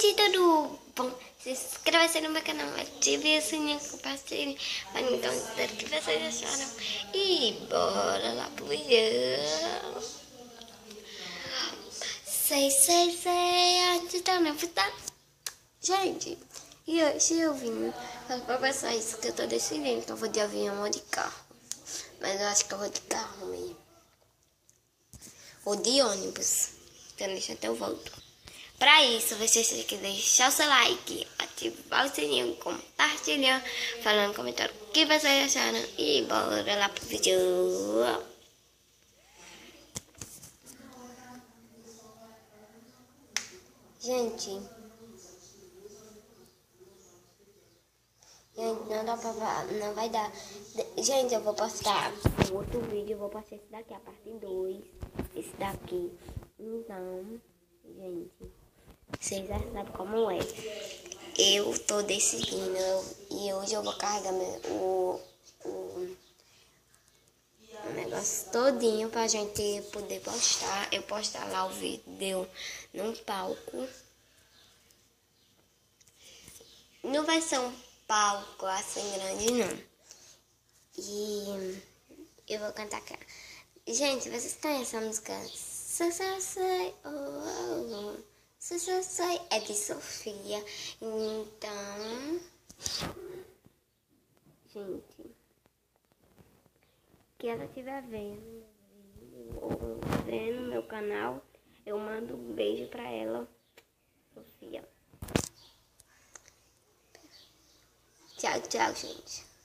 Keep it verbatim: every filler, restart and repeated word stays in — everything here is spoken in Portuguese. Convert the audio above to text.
Gente, tudo bom? Se inscreva-se no meu canal, ative o sininho, compartilhe, para me contar o que vocês acharam. E bora lá pro vídeo. Sei, sei, sei, antes da minha vida. Gente, e hoje eu vim falar pra vocês que eu tô decidindo que eu vou de avião ou de carro. Mas eu acho que eu vou de carro mesmo. Ou de ônibus. Então deixa até eu volto. Para isso, vocês têm que deixar o seu like, ativar o sininho, compartilhar, falando no comentário o que vocês acharam e bora lá pro vídeo. Gente, gente, não dá pra, não vai dar. Gente, eu vou postar um outro vídeo, eu vou postar esse daqui, a parte dois, esse daqui. Então, gente, vocês já sabem como é. Eu tô decidindo e hoje eu vou carregar meu, o, o, o negócio todinho pra gente poder postar. Eu postar lá o vídeo num palco. Não vai ser um palco assim grande, não. E eu vou cantar aqui. Gente, vocês conhecem essa música? Sei, sei, sei, oh, oh, oh. Sei, sei, sei, é de Sofia. Então, gente, que ela estiver vendo ou vendo meu canal, eu mando um beijo pra ela, Sofia. Tchau, tchau, gente.